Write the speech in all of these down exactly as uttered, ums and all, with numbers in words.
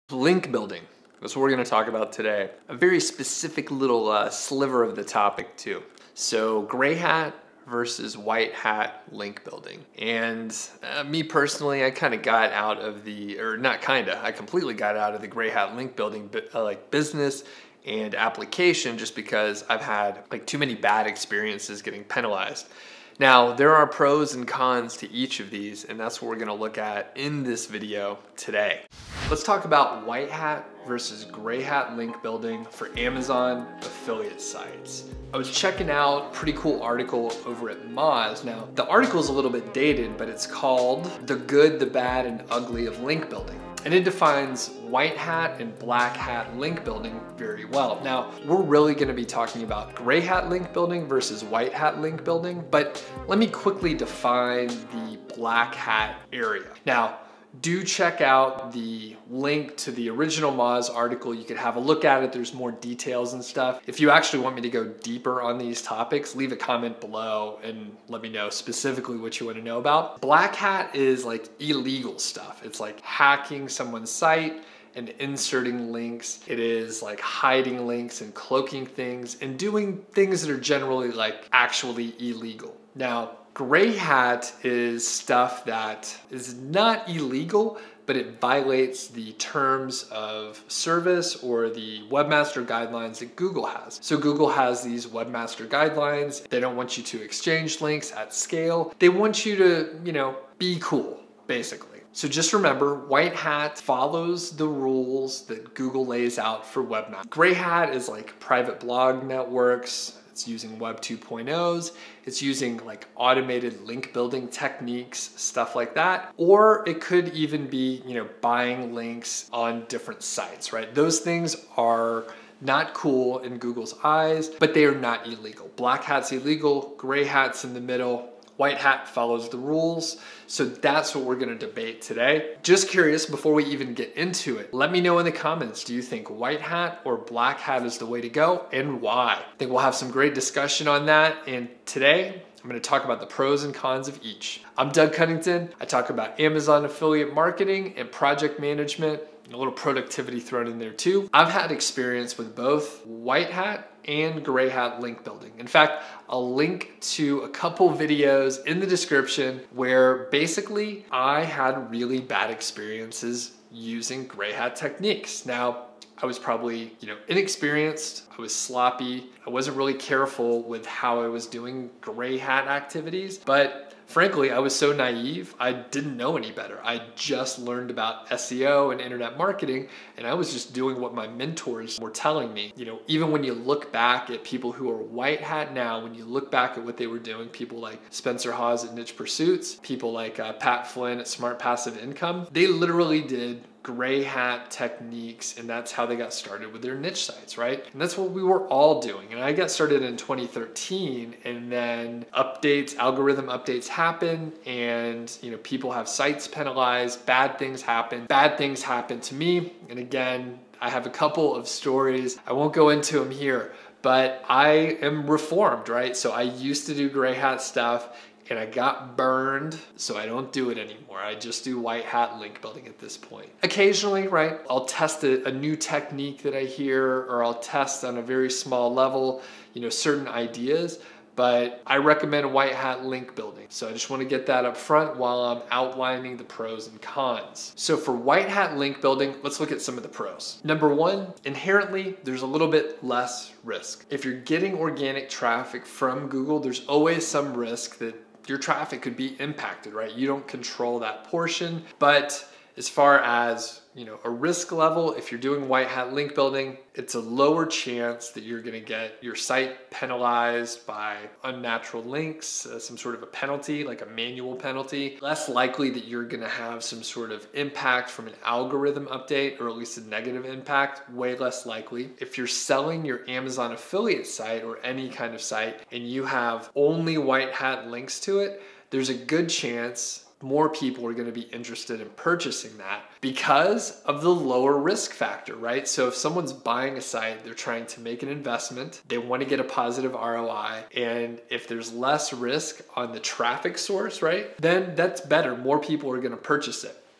Link building. That's what we're going to talk about today. A very specific little uh, sliver of the topic too. So gray hat versus white hat link building. And uh, me personally, I kind of got out of the, or not kind of, I completely got out of the gray hat link building uh, like business and application just because I've had like too many bad experiences getting penalized. Now, there are pros and cons to each of these, and that's what we're gonna look at in this video today. Let's talk about white hat versus gray hat link building for Amazon affiliate sites. I was checking out a pretty cool article over at Moz. Now, the article is a little bit dated, but it's called The Good, the Bad, and Ugly of Link Building. And it defines white hat and black hat link building very well. Now, we're really gonna be talking about gray hat link building versus white hat link building, but let me quickly define the black hat area. Now, do check out the link to the original Moz article. You could have a look at it. There's more details and stuff. If you actually want me to go deeper on these topics, leave a comment below and let me know specifically what you want to know about. Black hat is like illegal stuff. It's like hacking someone's site and inserting links. It is like hiding links and cloaking things and doing things that are generally like actually illegal. Now, gray hat is stuff that is not illegal, but it violates the terms of service or the webmaster guidelines that Google has. So Google has these webmaster guidelines. They don't want you to exchange links at scale. They want you to, you know, be cool, basically. So just remember, white hat follows the rules that Google lays out for webmaster. Gray hat is like private blog networks. It's using Web two point ohs, it's using like automated link building techniques, stuff like that. Or it could even be, you know, buying links on different sites, right? Those things are not cool in Google's eyes, but they are not illegal. Black hat's illegal, gray hat's in the middle. White hat follows the rules. So that's what we're gonna debate today. Just curious, before we even get into it, let me know in the comments, do you think white hat or black hat is the way to go and why? I think we'll have some great discussion on that. And today, I'm gonna talk about the pros and cons of each. I'm Doug Cunnington. I talk about Amazon affiliate marketing and project management, and a little productivity thrown in there too. I've had experience with both white hat and gray hat link building. In fact, I'll link to a couple videos in the description where basically I had really bad experiences using gray hat techniques. Now, I was probably, you know, inexperienced, I was sloppy, I wasn't really careful with how I was doing gray hat activities, but frankly, I was so naive, I didn't know any better. I just learned about S E O and internet marketing, and I was just doing what my mentors were telling me. You know, even when you look back at people who are white hat now, when you look back at what they were doing, people like Spencer Hawes at Niche Pursuits, people like uh, Pat Flynn at Smart Passive Income, they literally did gray hat techniques, and that's how they got started with their niche sites, right? And that's what we were all doing. And I got started in twenty thirteen, and then updates, algorithm updates happen, and you know, people have sites penalized, bad things happen. Bad things happen to me, and again, I have a couple of stories. I won't go into them here, but I am reformed, right? So I used to do gray hat stuff, and I got burned, so I don't do it anymore. I just do white hat link building at this point. Occasionally, right, I'll test a, a new technique that I hear, or I'll test on a very small level, you know, certain ideas, but I recommend white hat link building. So I just wanna get that up front while I'm outlining the pros and cons. So for white hat link building, let's look at some of the pros. Number one, inherently, there's a little bit less risk. If you're getting organic traffic from Google, there's always some risk that your traffic could be impacted, right? You don't control that portion, but as far as, you know, a risk level, if you're doing white hat link building, it's a lower chance that you're gonna get your site penalized by unnatural links, uh, some sort of a penalty, like a manual penalty. Less likely that you're gonna have some sort of impact from an algorithm update, or at least a negative impact, way less likely. If you're selling your Amazon affiliate site or any kind of site, and you have only white hat links to it, there's a good chance more people are going to be interested in purchasing that because of the lower risk factor, right? So if someone's buying a site, they're trying to make an investment, they want to get a positive R O I, and if there's less risk on the traffic source, right, then that's better. More people are going to purchase it.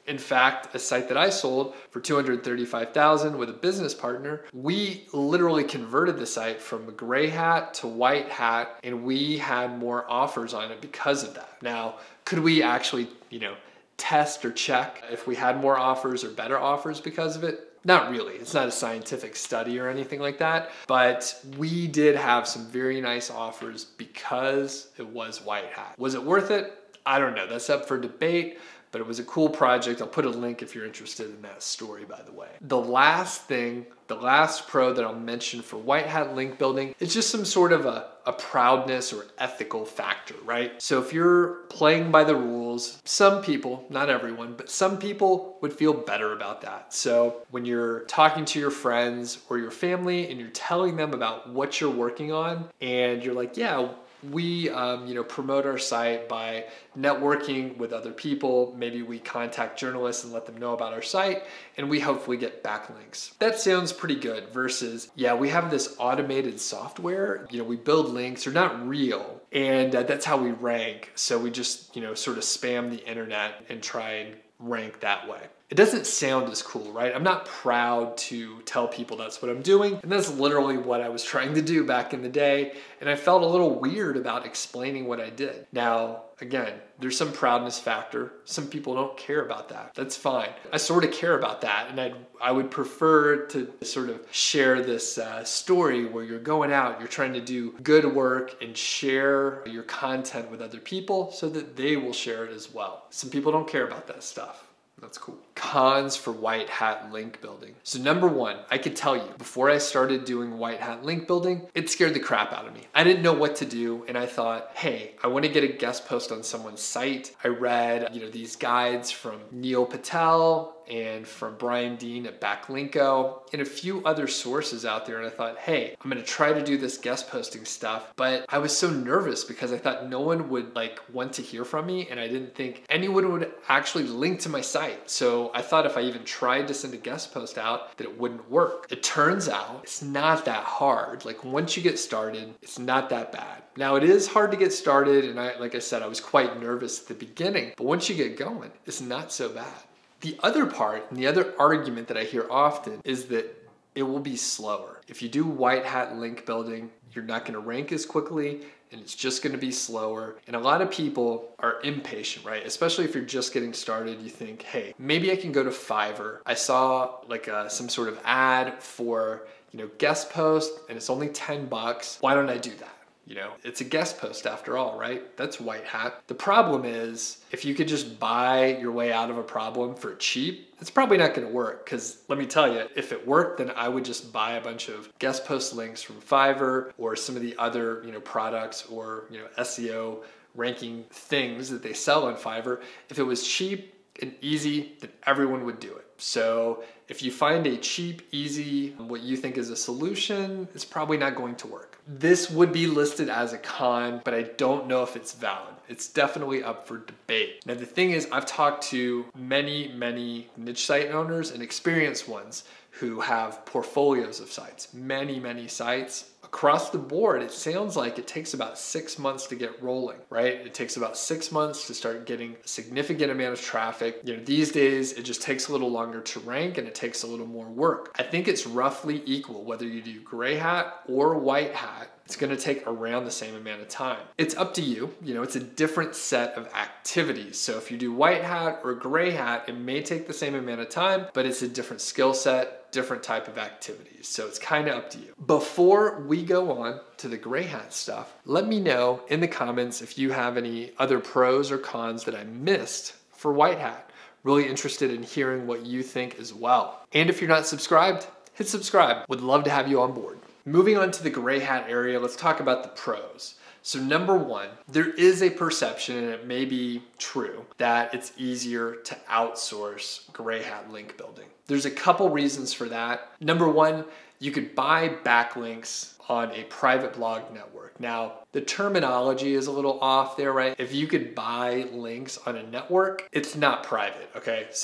In fact, a site that I sold for two hundred thirty-five thousand dollars with a business partner, we literally converted the site from a gray hat to white hat, and we had more offers on it because of that. Now, could we actually, you know, test or check if we had more offers or better offers because of it? Not really. It's not a scientific study or anything like that, but we did have some very nice offers because it was white hat. Was it worth it? I don't know. That's up for debate, but it was a cool project. I'll put a link if you're interested in that story, by the way. The last thing, the last pro that I'll mention for white hat link building is just some sort of a, a proudness or ethical factor, right? So if you're playing by the rules, some people, not everyone, but some people would feel better about that. So when you're talking to your friends or your family and you're telling them about what you're working on, and you're like, yeah, we um, you know, promote our site by networking with other people. Maybe we contact journalists and let them know about our site, and we hopefully get backlinks. That sounds pretty good versus, yeah, we have this automated software. You know, we build links, they're not real, and uh, that's how we rank. So we just, you know, sort of spam the internet and try and rank that way. It doesn't sound as cool, right? I'm not proud to tell people that's what I'm doing, and that's literally what I was trying to do back in the day, and I felt a little weird about explaining what I did. Now, again, there's some proudness factor. Some people don't care about that. That's fine. I sort of care about that, and I'd, I would prefer to sort of share this uh, story where you're going out, you're trying to do good work and share your content with other people so that they will share it as well. Some people don't care about that stuff. That's cool. Cons for white hat link building. So number one, I could tell you, before I started doing white hat link building, it scared the crap out of me. I didn't know what to do, and I thought, hey, I want to get a guest post on someone's site. I read, you know, these guides from Neil Patel and from Brian Dean at Backlinko and a few other sources out there, and I thought, hey, I'm gonna try to do this guest posting stuff, but I was so nervous because I thought no one would like want to hear from me, and I didn't think anyone would actually link to my site. So I thought if I even tried to send a guest post out that it wouldn't work. It turns out it's not that hard. Like once you get started, it's not that bad. Now it is hard to get started, and I, like I said, I was quite nervous at the beginning, but once you get going, it's not so bad. The other part, and the other argument that I hear often is that it will be slower. If you do white hat link building, you're not gonna rank as quickly, and it's just gonna be slower. And a lot of people are impatient, right? Especially if you're just getting started, you think, hey, maybe I can go to Fiverr. I saw like a, some sort of ad for, you know, guest post, and it's only ten bucks. Why don't I do that? You know, it's a guest post after all, right? That's white hat. The problem is, if you could just buy your way out of a problem for cheap, it's probably not gonna work, because let me tell you, if it worked, then I would just buy a bunch of guest post links from Fiverr or some of the other, you know, products or, you know, S E O ranking things that they sell on Fiverr. If it was cheap and easy, then everyone would do it. So if you find a cheap, easy, what you think is a solution, it's probably not going to work. This would be listed as a con, but I don't know if it's valid. It's definitely up for debate. Now the thing is, I've talked to many, many niche site owners and experienced ones who have portfolios of sites, many, many sites. Across the board, it sounds like it takes about six months to get rolling, right? It takes about six months to start getting a significant amount of traffic. You know, these days, it just takes a little longer to rank and it takes a little more work. I think it's roughly equal, whether you do gray hat or white hat. It's gonna take around the same amount of time. It's up to you. You know, it's a different set of activities. So if you do white hat or gray hat, it may take the same amount of time, but it's a different skill set, different type of activities. So it's kind of up to you. Before we go on to the gray hat stuff, let me know in the comments if you have any other pros or cons that I missed for white hat. Really interested in hearing what you think as well. And if you're not subscribed, hit subscribe. Would love to have you on board. Moving on to the gray hat area, let's talk about the pros. So number one, there is a perception, and it may be true, that it's easier to outsource gray hat link building. There's a couple reasons for that. Number one, you could buy backlinks on a private blog network. Now, the terminology is a little off there, right? If you could buy links on a network, it's not private, okay? So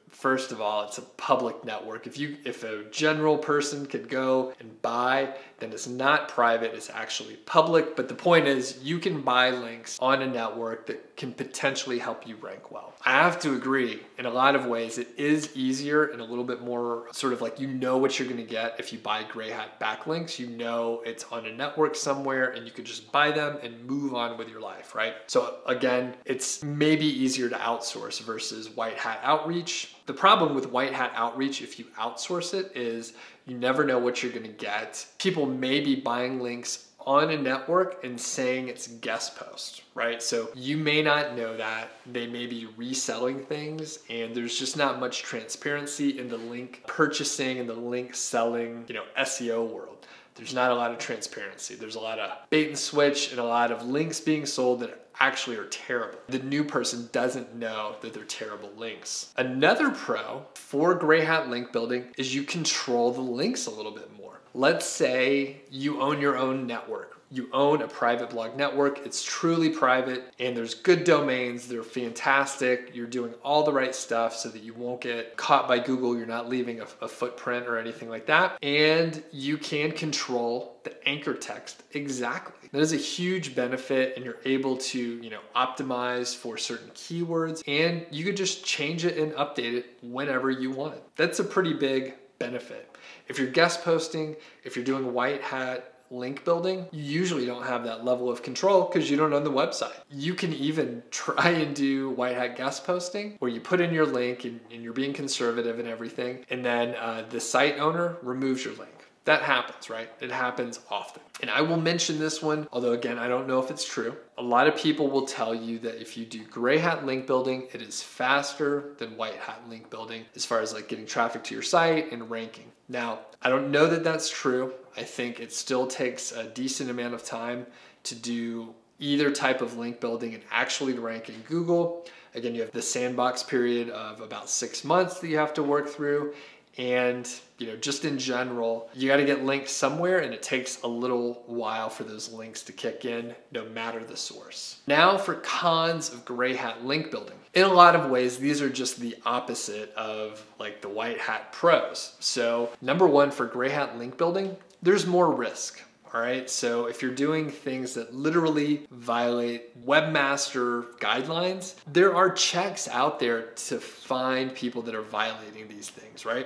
First of all, it's a public network. If you if a general person could go and buy, then it's not private, it's actually public. But the point is, you can buy links on a network that can potentially help you rank well. I have to agree, in a lot of ways, it is easier and a little bit more sort of like, you know what you're gonna get if you buy Grey Hat backlinks. You know it's on a network somewhere and you could just buy them and move on with your life, right? So again, it's maybe easier to outsource versus white hat outreach. The problem with white hat outreach, if you outsource it, is you never know what you're gonna get. People may be buying links on a network and saying it's guest post, right? So you may not know that. They may be reselling things, and there's just not much transparency in the link purchasing and the link selling, you know, S E O world. There's not a lot of transparency. There's a lot of bait and switch and a lot of links being sold that actually are terrible. The new person doesn't know that they're terrible links. Another pro for Grey Hat link building is you control the links a little bit more. Let's say you own your own network. You own a private blog network. It's truly private and there's good domains. They're fantastic. You're doing all the right stuff so that you won't get caught by Google. You're not leaving a, a footprint or anything like that. And you can control the anchor text exactly. That is a huge benefit, and you're able to, you know, optimize for certain keywords, and you could just change it and update it whenever you want. That's a pretty big benefit. If you're guest posting, if you're doing white hat link building, you usually don't have that level of control because you don't own the website. You can even try and do white hat guest posting where you put in your link and, and you're being conservative and everything, and then uh, the site owner removes your link. That happens, right? It happens often. And I will mention this one, although again, I don't know if it's true. A lot of people will tell you that if you do Grey Hat link building, it is faster than white hat link building as far as like getting traffic to your site and ranking. Now, I don't know that that's true. I think it still takes a decent amount of time to do either type of link building and actually to rank in Google. Again, you have the sandbox period of about six months that you have to work through. And, you know, just in general, you got to get links somewhere, and it takes a little while for those links to kick in, no matter the source. Now for cons of Grey Hat link building. In a lot of ways, these are just the opposite of like the white hat pros. So number one, for Grey Hat link building, there's more risk. All right, so if you're doing things that literally violate webmaster guidelines, there are checks out there to find people that are violating these things, right?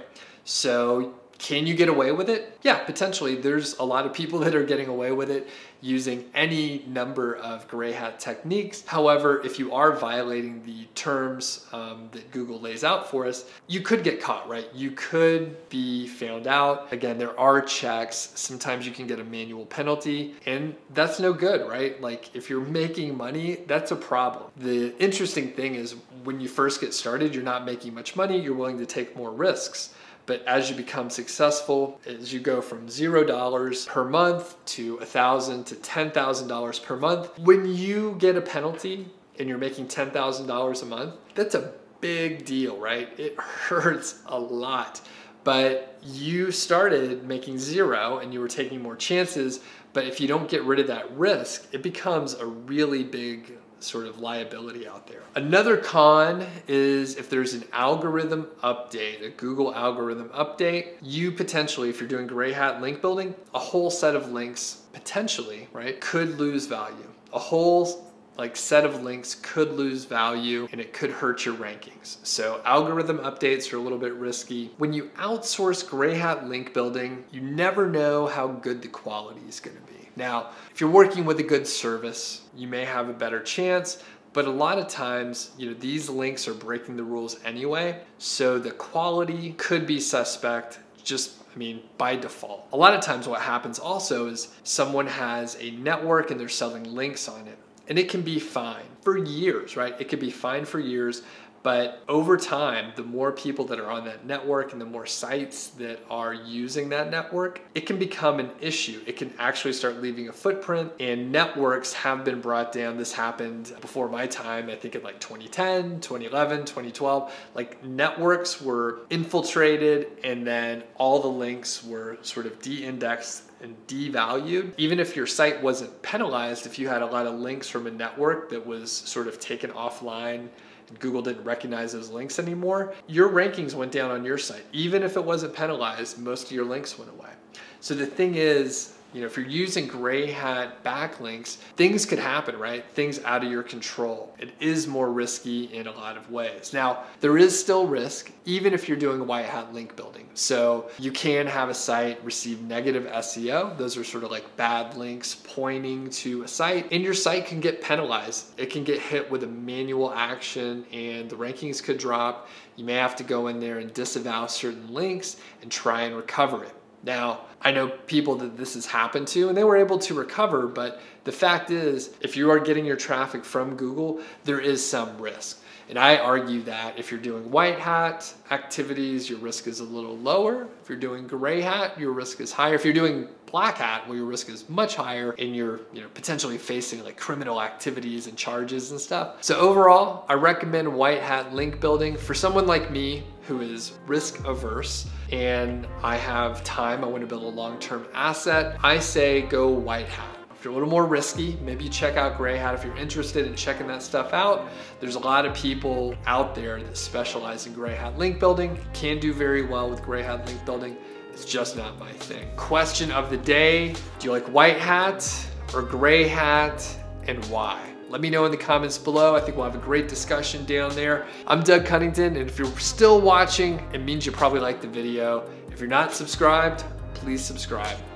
So can you get away with it? Yeah, potentially. There's a lot of people that are getting away with it using any number of Grey Hat techniques. However, if you are violating the terms um, that Google lays out for us, you could get caught, right? You could be found out. Again, there are checks. Sometimes you can get a manual penalty, and that's no good, right? Like if you're making money, that's a problem. The interesting thing is when you first get started, you're not making much money, you're willing to take more risks. But as you become successful, as you go from zero dollars per month to a thousand to ten thousand dollars per month, when you get a penalty and you're making ten thousand dollars a month, that's a big deal, right? It hurts a lot. But you started making zero and you were taking more chances. But if you don't get rid of that risk, it becomes a really big sort of liability out there. Another con is if there's an algorithm update, a Google algorithm update, you potentially, if you're doing Grey Hat link building, a whole set of links potentially, right, could lose value. A whole like set of links could lose value and it could hurt your rankings. So algorithm updates are a little bit risky. When you outsource Grey Hat link building, you never know how good the quality is going to be. Now, if you're working with a good service, you may have a better chance, but a lot of times, you know, these links are breaking the rules anyway, so the quality could be suspect just, I mean, by default. A lot of times what happens also is someone has a network and they're selling links on it, and it can be fine for years, right? It could be fine for years, but over time, the more people that are on that network and the more sites that are using that network, it can become an issue. It can actually start leaving a footprint, and networks have been brought down. This happened before my time, I think in like twenty ten, twenty eleven, twenty twelve. Like networks were infiltrated and then all the links were sort of de-indexed and devalued. Even if your site wasn't penalized, if you had a lot of links from a network that was sort of taken offline and Google didn't recognize those links anymore, your rankings went down on your site. Even if it wasn't penalized, most of your links went away. So the thing is, you know, if you're using gray hat backlinks, things could happen, right? Things out of your control. It is more risky in a lot of ways. Now, there is still risk, even if you're doing white hat link building. So you can have a site receive negative S E O. Those are sort of like bad links pointing to a site, and your site can get penalized. It can get hit with a manual action and the rankings could drop. You may have to go in there and disavow certain links and try and recover it. Now, I know people that this has happened to and they were able to recover, but the fact is, if you are getting your traffic from Google, there is some risk. And I argue that if you're doing white hat activities, your risk is a little lower. If you're doing gray hat, your risk is higher. If you're doing black hat, well, your risk is much higher and you're, you know, potentially facing like criminal activities and charges and stuff. So overall, I recommend white hat link building for someone like me who is risk averse and I have time, I want to build a long-term asset. I say go white hat. If you're a little more risky, maybe check out gray hat if you're interested in checking that stuff out. There's a lot of people out there that specialize in gray hat link building, can do very well with gray hat link building. It's just not my thing. Question of the day, do you like white hat or gray hat and why? Let me know in the comments below. I think we'll have a great discussion down there. I'm Doug Cunnington, and if you're still watching, it means you probably liked the video. If you're not subscribed, please subscribe.